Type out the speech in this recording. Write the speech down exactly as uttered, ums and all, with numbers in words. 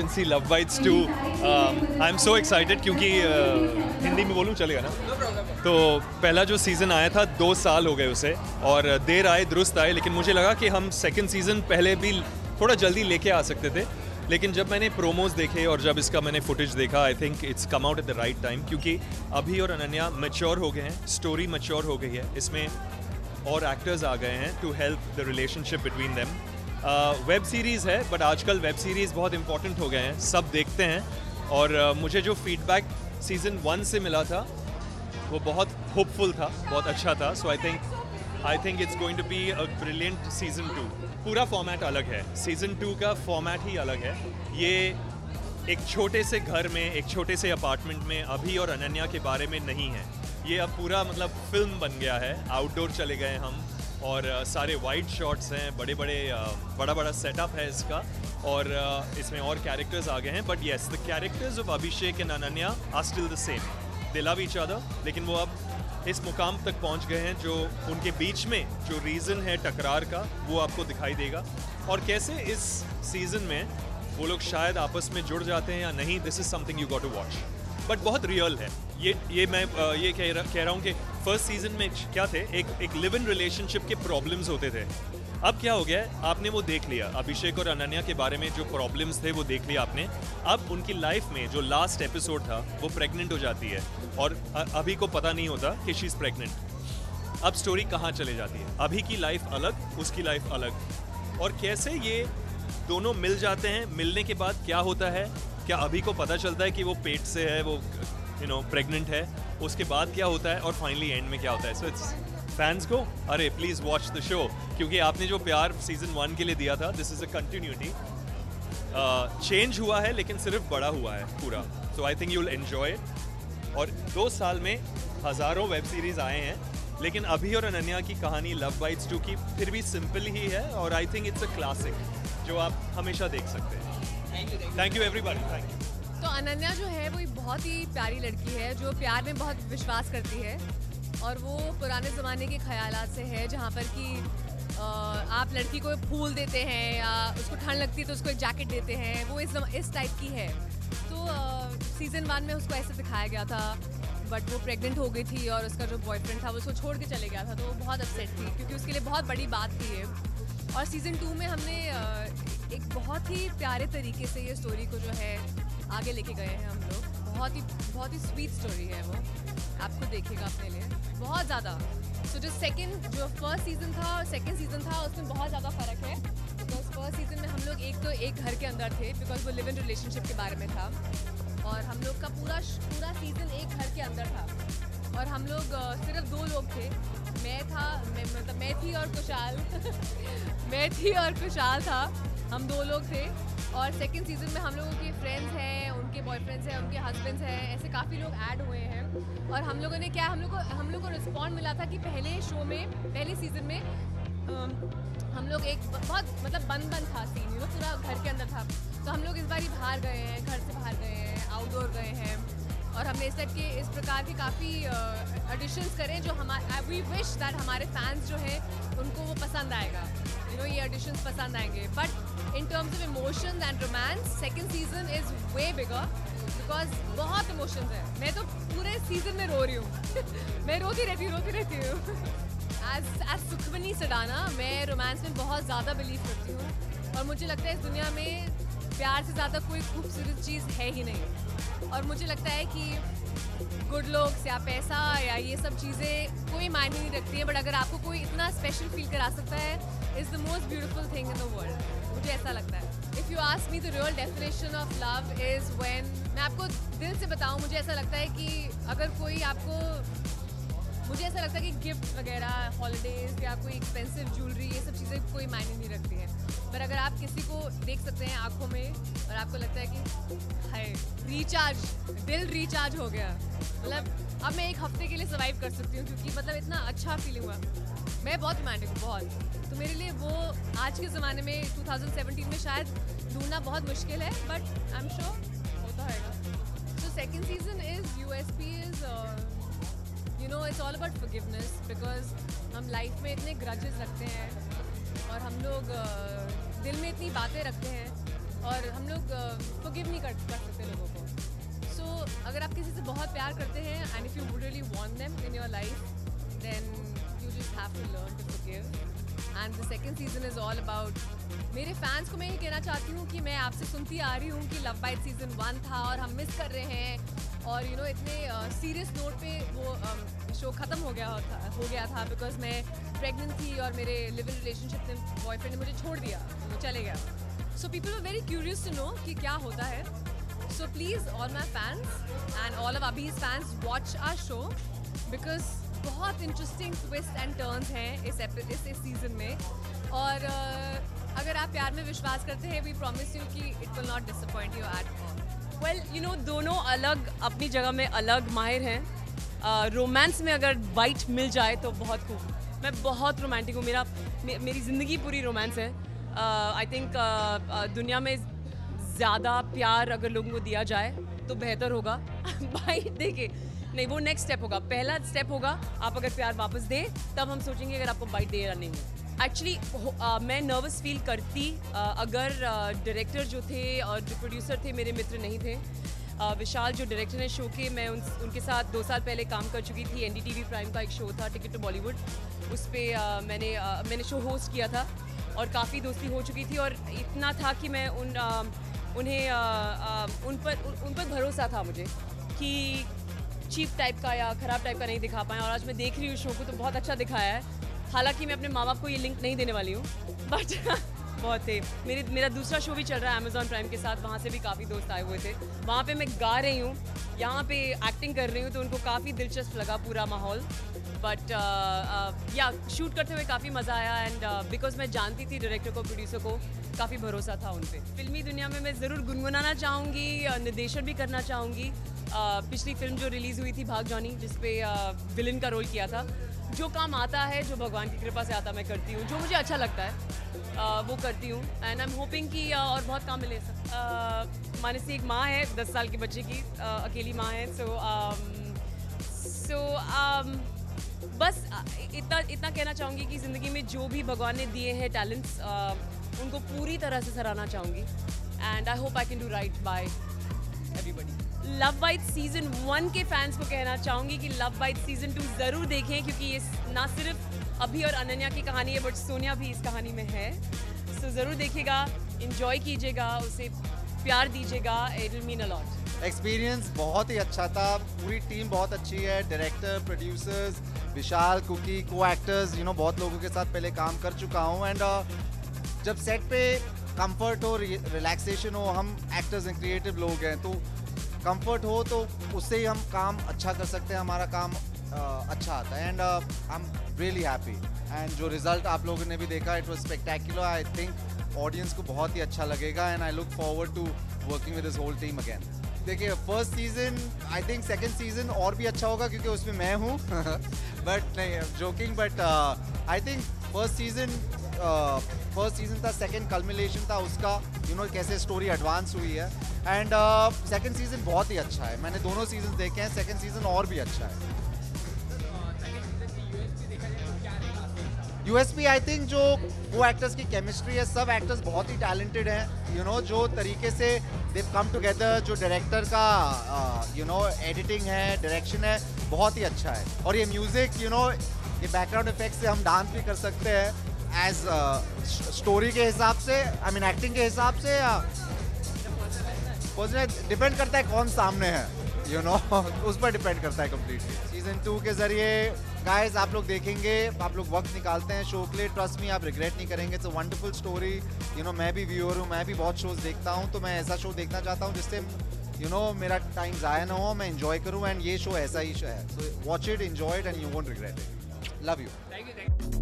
Can see Love Bites too. I am so excited क्योंकि uh, Hindi में बोलूँ चलेगा ना? तो पहला जो सीज़न आया था दो साल हो गए उसे, और देर आए दुरुस्त आए, लेकिन मुझे लगा कि हम सेकंड सीज़न पहले भी थोड़ा जल्दी लेके आ सकते थे। लेकिन जब मैंने प्रोमोज देखे और जब इसका मैंने फुटेज देखा, I think it's come out at the right time, क्योंकि अभी और अनन्या मैच्योर हो गए हैं, स्टोरी मैच्योर हो गई है, इसमें और एक्टर्स आ गए हैं to help the relationship between them. Web series है, बट आजकल वेब सीरीज़ बहुत इंपॉर्टेंट हो गए हैं, सब देखते हैं। और uh, मुझे जो फीडबैक सीज़न वन से मिला था वो बहुत होपफुल था, बहुत अच्छा था। So I think I think it's going to be a brilliant season two. पूरा फॉर्मेट अलग है, सीज़न टू का फॉर्मेट ही अलग है। ये एक छोटे से घर में, एक छोटे से अपार्टमेंट में अभी और अनन्या के बारे में नहीं है। ये अब पूरा मतलब फिल्म बन गया है, आउटडोर चले गए हम, और uh, सारे वाइड शॉट्स हैं, बड़े बड़े uh, बड़ा बड़ा सेटअप है इसका, और uh, इसमें और कैरेक्टर्स आ गए हैं। But yes, the characters of Abhishek and Ananya are still the same, they love each other, लेकिन वो अब इस मुकाम तक पहुंच गए हैं जो उनके बीच में जो रीज़न है टकरार का, वो आपको दिखाई देगा। और कैसे इस सीज़न में वो लोग शायद आपस में जुड़ जाते हैं या नहीं, this is something you got to watch. But बहुत रियल है ये ये मैं ये कह रहा कह रहा हूँ कि फर्स्ट सीज़न में क्या थे, एक एक लिव इन रिलेशनशिप के प्रॉब्लम्स होते थे। अब क्या हो गया है, आपने वो देख लिया, अभिषेक और अनन्या के बारे में जो प्रॉब्लम्स थे वो देख लिया आपने। अब उनकी लाइफ में जो लास्ट एपिसोड था वो प्रेग्नेंट हो जाती है, और अभी को पता नहीं होता कि शी इज़ प्रेग्नेंट। अब स्टोरी कहाँ चले जाती है, अभी की लाइफ अलग, उसकी लाइफ अलग, और कैसे ये दोनों मिल जाते हैं। मिलने के बाद क्या होता है, क्या अभी को पता चलता है कि वो पेट से है, वो यू नो प्रेग्नेंट है, उसके बाद क्या होता है, और फाइनली एंड में क्या होता है। सो इट्स फैंस को अरे प्लीज़ वॉच द शो, क्योंकि आपने जो प्यार सीज़न वन के लिए दिया था, this is a continuity. Change हुआ है लेकिन सिर्फ बड़ा हुआ है पूरा। So I think you will enjoy it. और दो साल में हज़ारों वेब सीरीज़ आए हैं, लेकिन अभी और अनन्या की कहानी लव बाइट्स टू की फिर भी सिंपल ही है, और I think it's a classic जो आप हमेशा देख सकते हैं। Thank you everybody, thank you. तो अनन्या जो है वो एक बहुत ही प्यारी लड़की है जो प्यार में बहुत विश्वास करती है, और वो पुराने ज़माने के ख़यालात से है, जहाँ पर कि आप लड़की को फूल देते हैं या उसको ठंड लगती है तो उसको एक जैकेट देते हैं, वो इस इस टाइप की है। तो सीज़न वन में उसको ऐसे दिखाया गया था, बट वो प्रेग्नेंट हो गई थी और उसका जो बॉयफ्रेंड था वो उसको छोड़ के चले गया था, तो वो बहुत अपसेट थी क्योंकि उसके लिए बहुत बड़ी बात थी ये। और सीज़न टू में हमने एक बहुत ही प्यारे तरीके से ये स्टोरी को जो है आगे लेके गए हैं हम लोग। बहुत ही बहुत ही स्वीट स्टोरी है वो, आपको देखेगा अपने लिए बहुत ज़्यादा। सो so, जो सेकंड जो फर्स्ट सीज़न था और सेकंड सीज़न था उसमें बहुत ज़्यादा फ़र्क है। बिकॉज फर्स्ट सीज़न में हम लोग एक तो एक घर के अंदर थे, बिकॉज वो लिव इन रिलेशनशिप के बारे में था, और हम लोग का पूरा पूरा सीज़न एक घर के अंदर था, और हम लोग सिर्फ दो लोग थे। मैं था मैं मतलब मैं थी और कुशाल मैं थी और कुशाल था, हम दो लोग थे। और सेकंड सीज़न में हम लोगों के फ्रेंड्स हैं, उनके बॉयफ्रेंड्स हैं, उनके हस्बैंड्स हैं, ऐसे काफ़ी लोग ऐड हुए हैं। और हम लोगों ने क्या हम लोग को हम लोग को रिस्पॉन्ड मिला था कि पहले शो में पहले सीज़न में अम, हम लोग एक बहुत मतलब बंद बंद था सीन, यू नो पूरा घर के अंदर था। तो हम लोग इस बार ही बाहर गए हैं, घर से बाहर गए हैं, आउटडोर गए हैं, और हमने इस टाइप के इस प्रकार के काफ़ी एडिशंस करें जो हमारे वी विश दैट हमारे फैंस जो है उनको वो पसंद आएगा, यू नो ये एडिशंस पसंद आएंगे। But in terms of emotions and romance second season is way bigger, because बहुत इमोशंस है। मैं तो पूरे सीजन में रो रही हूँ मैं रोती रहती हूँ रोती रहती हूँ एज एज सुखमनी सडाना मैं रोमांस में बहुत ज़्यादा बिलीव करती हूँ, और मुझे लगता है इस दुनिया में प्यार से ज़्यादा कोई खूबसूरत चीज़ है ही नहीं। और मुझे लगता है कि गुड लुक्स या पैसा या ये सब चीज़ें कोई मायने नहीं रखती हैं, बट अगर आपको कोई इतना स्पेशल फील करा सकता है, is the most beautiful thing in the world, मुझे ऐसा लगता है। If you ask me the real definition of love is when, मैं आपको दिल से बताऊँ, मुझे ऐसा लगता है कि अगर कोई आपको, मुझे ऐसा लगता है कि गिफ्ट वगैरह, हॉलीडेज़ या कोई एक्सपेंसिव ज्वेलरी, ये सब चीज़ें कोई मायने नहीं रखती हैं। पर अगर आप किसी को देख सकते हैं आंखों में और आपको लगता है कि हाय रिचार्ज, दिल रिचार्ज हो गया, मतलब अब मैं एक हफ्ते के लिए सर्वाइव कर सकती हूँ, क्योंकि मतलब इतना अच्छा फीलिंग हुआ। मैं बहुत रोमांटिक हूँ बहुत, तो मेरे लिए वो आज के ज़माने में टू थाउजेंड सेवेंटीन में शायद ढूंढना बहुत मुश्किल है, बट आई एम श्योर होता होगा। So second season is U S P is you know it's all about forgiveness, because हम लाइफ में इतने ग्रजेस रखते हैं और हम लोग uh, दिल में इतनी बातें रखते हैं, और हम लोग फॉरगिव नहीं कर कर सकते लोगों को. सो so, अगर आप किसी से बहुत प्यार करते हैं and if you really want them in your life then you just have to learn to forgive. And the second season is all about मेरे फैंस को. मैं ये कहना चाहती हूँ कि मैं आपसे सुनती आ रही हूँ कि लव बाइट सीजन वन था और हम मिस कर रहे हैं और यू नो इतने सीरियस uh, नोट पे वो शो um, ख़त्म हो गया था हो गया था बिकॉज मैं प्रेग्नेंट थी और मेरे लिव इन रिलेशनशिप में बॉयफ्रेंड ने मुझे छोड़ दिया, वो चले गया. So people are very curious to know कि क्या होता है. सो please all my fans and all of Abhi's fans watch our show because बहुत इंटरेस्टिंग ट्विस्ट एंड टर्न्स हैं इस इस इस सीज़न में. और uh, अगर आप प्यार में विश्वास करते हैं वी प्रॉमिस यू कि it will not disappoint you at all. Well you know दोनों अलग अपनी जगह में अलग माहिर हैं. रोमांस uh, में अगर बाइट मिल जाए तो बहुत खूब. मैं बहुत रोमांटिक हूँ. मेरा मे, मेरी ज़िंदगी पूरी रोमांस है. I uh, think uh, uh, दुनिया में ज़्यादा प्यार अगर लोगों को दिया जाए तो बेहतर होगा. बाइट देके नहीं, वो नेक्स्ट स्टेप होगा. पहला स्टेप होगा आप अगर प्यार वापस दें तब हम सोचेंगे अगर आपको बाइट दे या नहीं. एक्चुअली uh, मैं नर्वस फील करती uh, अगर डायरेक्टर uh, जो थे और जो प्रोड्यूसर थे मेरे मित्र नहीं थे. uh, विशाल जो डायरेक्टर हैं शो के, मैं उन, उनके साथ दो साल पहले काम कर चुकी थी. एनडीटीवी प्राइम का एक शो था टिकट टू बॉलीवुड, उस पर uh, मैंने uh, मैंने शो होस्ट किया था और काफ़ी दोस्ती हो चुकी थी. और इतना था कि मैं उन uh, उन्हें uh, uh, उन पर उन, उन पर भरोसा था मुझे कि चीप टाइप का या ख़राब टाइप का नहीं दिखा पाए. और आज मैं देख रही हूँ शो को तो बहुत अच्छा दिखाया है. हालांकि मैं अपने माँ बाप को ये लिंक नहीं देने वाली हूँ बट बहुत थे. मेरी मेरा दूसरा शो भी चल रहा है अमेजॉन प्राइम के साथ, वहाँ से भी काफ़ी दोस्त आए हुए थे. वहाँ पे मैं गा रही हूँ, यहाँ पे एक्टिंग कर रही हूँ, तो उनको काफ़ी दिलचस्प लगा पूरा माहौल. बट या शूट करते हुए काफ़ी मज़ा आया. एंड बिकॉज मैं जानती थी डायरेक्टर को, प्रोड्यूसर को, काफ़ी भरोसा था उन पर. फिल्मी दुनिया में मैं ज़रूर गुनगुनाना चाहूँगी, निर्देशन भी करना चाहूँगी. uh, पिछली फिल्म जो रिलीज़ हुई थी भाग जॉनी, जिसपे विलन का रोल किया था. जो काम आता है, जो भगवान की कृपा से आता मैं करती हूँ. जो मुझे अच्छा लगता है uh, वो करती हूँ. एंड आई एम होपिंग कि uh, और बहुत काम मिले. uh, मानसी एक माँ है, दस साल की बच्चे की, uh, अकेली माँ है. सो सो बस इतना इतना कहना चाहूँगी कि ज़िंदगी में जो भी भगवान ने दिए हैं टैलेंट्स, uh, उनको पूरी तरह से सराहना चाहूँगी. And I hope I can do right by everybody. Love Bite season one के फैंस को कहना चाहूँगी कि लव बाइट सीजन टू ज़रूर देखें, क्योंकि ये ना सिर्फ अभी और अनन्या की कहानी है बट सोनिया भी इस कहानी में है. सो so, ज़रूर देखिएगा, इन्जॉय कीजिएगा, उसे प्यार दीजिएगा. It will mean a lot. Experience बहुत ही अच्छा था. पूरी टीम बहुत अच्छी है. Director, producers, Vishal, Kuki, co actors, you know बहुत लोगों के साथ पहले काम कर चुका हूँ. एंड uh, जब सेट पे कंफर्ट हो, रिलैक्सेशन हो, हम एक्टर्स हैं, क्रिएटिव लोग हैं, तो कंफर्ट हो तो उससे ही हम काम अच्छा कर सकते हैं. हमारा काम uh, अच्छा आता है. And I am really happy. And जो रिजल्ट आप लोगों ने भी देखा, it was spectacular. I think audience को बहुत ही अच्छा लगेगा. And I look forward to working with this whole team again. देखिए, first season, I think second season और भी अच्छा होगा क्योंकि उसमें मैं हूँ. बट नहीं, joking. But I think first season first season था, सेकंड कल्मिनेशन था उसका. यू नो कैसे स्टोरी एडवांस हुई है. एंड सेकंड सीजन बहुत ही अच्छा है. मैंने दोनों सीजन देखे हैं. सेकंड सीजन और भी अच्छा है. यूएसपी आई थिंक जो वो एक्टर्स की केमिस्ट्री है. सब एक्टर्स बहुत ही टैलेंटेड हैं. यू नो जो तरीके से दे कम टुगेदर, जो डायरेक्टर का यू नो एडिटिंग है, डायरेक्शन है, बहुत ही अच्छा है. और ये म्यूजिक, यू नो ये बैकग्राउंड इफेक्ट से हम डांस भी कर सकते हैं एज स्टोरी के हिसाब से, आई मीन एक्टिंग के हिसाब से. डिपेंड करता है कौन सामने है, यू you नो know, उस पर डिपेंड करता है कम्प्लीटली. सीजन टू के जरिए गाइस आप लोग देखेंगे, आप लोग वक्त निकालते हैं शो के लिए, ट्रस्ट मी आप रिग्रेट नहीं करेंगे. It's a wonderful story. You know मैं भी व्यूअर हूँ, मैं भी बहुत शोज देखता हूँ, तो मैं ऐसा शो देखना चाहता हूँ जिससे यू नो मेरा टाइम ज़ाया ना हो, मैं एंजॉय करूँ. एंड ये शो ऐसा ही शो है. So watch it, enjoy it and you won't regret it. Love you.